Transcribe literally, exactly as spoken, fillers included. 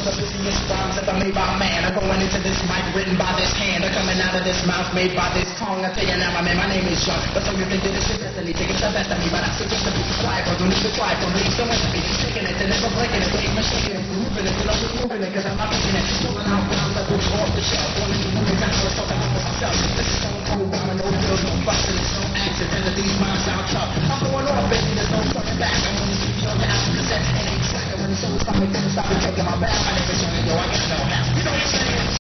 of the busiest rhymes ever made by man are going into this mic written by this hand, are coming out of this mouth made by this tongue. I tell you now, my man, my name is John, but some you think that this is destiny, taking the best of me, but I suggest to be quiet, but don't need to try for me, so much to be taking it and never breaking it, taking it, shaking it, moving it, and I'm just moving it, cause I'm not making it, pulling out rounds that will off the shelf, wanting to move it, and I was talking about myself, this is so cool, I'm no pills, no busting, it's no accident, these minds